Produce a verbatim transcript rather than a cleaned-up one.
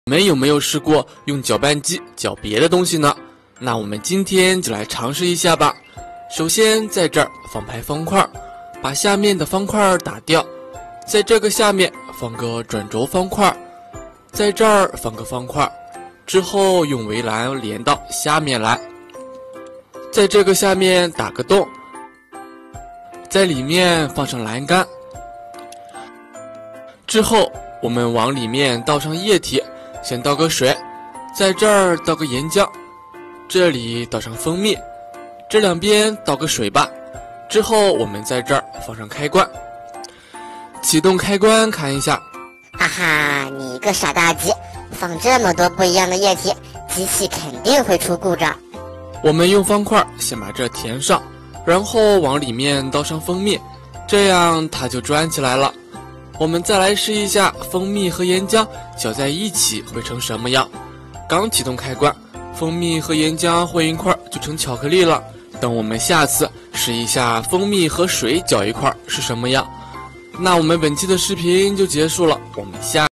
你们有没有试过用搅拌机搅别的东西呢？那我们今天就来尝试一下吧。首先在这儿放排方块，把下面的方块打掉，在这个下面放个转轴方块，在这儿放个方块，之后用围栏连到下面来，在这个下面打个洞，在里面放上栏杆，之后我们往里面倒上液体，先倒个水，在这儿倒个岩浆，这里倒上蜂蜜，这两边倒个水吧。之后我们在这儿放上开关，启动开关看一下。 哈哈，你个傻大鸡，放这么多不一样的液体，机器肯定会出故障。 我们用方块先把这填上，然后往里面倒上蜂蜜，这样它就转起来了。我们再来试一下蜂蜜和岩浆搅在一起会成什么样。刚启动开关，蜂蜜和岩浆混一块就成巧克力了。等我们下次试一下蜂蜜和水搅一块是什么样。那我们本期的视频就结束了，我们下